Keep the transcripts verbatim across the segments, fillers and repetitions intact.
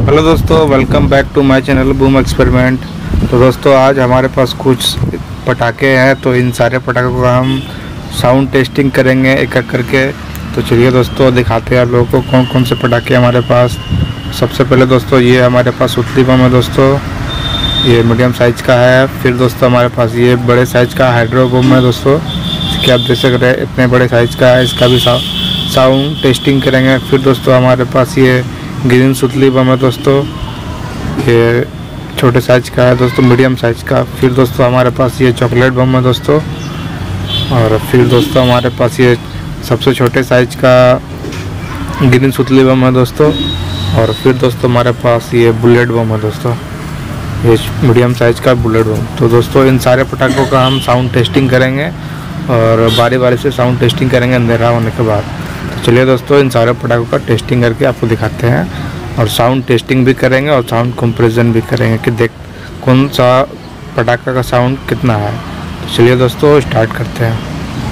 Hello दोस्तों, welcome back to my channel boom experiment. तो दोस्तों आज हमारे पास कुछ पटाखे हैं, तो इन सारे पटाखों का हम साउंड टेस्टिंग करेंगे एक एक करके। तो चलिए दोस्तों दिखाते हैं आप लोगों को कौन कौन से पटाखे हमारे पास। सबसे पहले दोस्तों ये हमारे पास उतली बम है दोस्तों, ये मीडियम साइज़ का है। फिर दोस्तों हमारे पास ये बड़े साइज़ का हाइड्रो बम है दोस्तों, कि आप देख सकते हैं इतने बड़े साइज़ का है। इसका भी साउंड टेस्टिंग करेंगे। फिर दोस्तों हमारे पास ये ग्रीन सुतली बम है दोस्तों, ये छोटे साइज का है दोस्तों, मीडियम साइज का। फिर दोस्तों हमारे पास ये चॉकलेट बम है दोस्तों, और फिर दोस्तों हमारे पास ये सबसे छोटे साइज का ग्रीन सुतली बम है दोस्तों। और फिर दोस्तों हमारे पास ये बुलेट बम है दोस्तों, ये मीडियम साइज का बुलेट बम। तो दोस्तों इन सारे पटाखों का हम साउंड टेस्टिंग करेंगे और बारी बारी से साउंड टेस्टिंग करेंगे अंधेरा होने के बाद। तो चलिए दोस्तों इन सारे पटाखों का टेस्टिंग करके आपको दिखाते हैं, और साउंड टेस्टिंग भी करेंगे और साउंड कंपैरिजन भी करेंगे कि देख कौन सा पटाखा का साउंड कितना है। तो चलिए दोस्तों स्टार्ट करते हैं।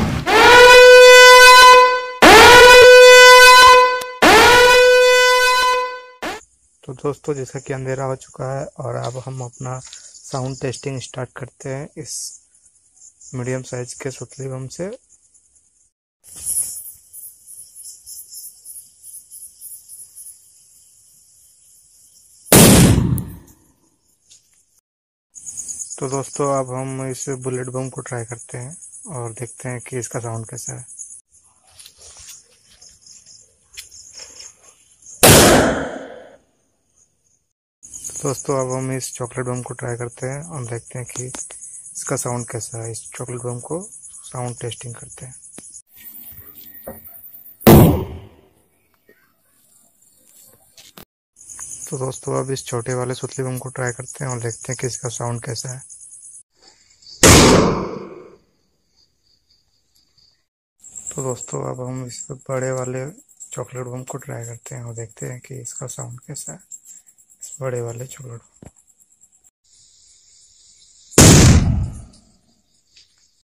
तो दोस्तों जैसा कि अंधेरा हो चुका है और अब हम अपना साउंड टेस्टिंग स्टार्ट करते हैं इस मीडियम साइज के सुतली बम से। तो दोस्तों अब हम इस बुलेट बम को ट्राई करते हैं और देखते हैं कि इसका साउंड कैसा है। तो दोस्तों अब हम इस चॉकलेट बम को ट्राई करते हैं और देखते हैं कि इसका साउंड कैसा है। इस चॉकलेट बम को साउंड टेस्टिंग करते हैं। तो दोस्तों अब इस छोटे वाले सुतली बम को ट्राई करते हैं और देखते हैं कि इसका साउंड कैसा है। तो दोस्तों अब हम इस बड़े वाले चॉकलेट बम को ट्राई करते हैं और देखते हैं कि इसका साउंड कैसा है, इस बड़े वाले चॉकलेट बम।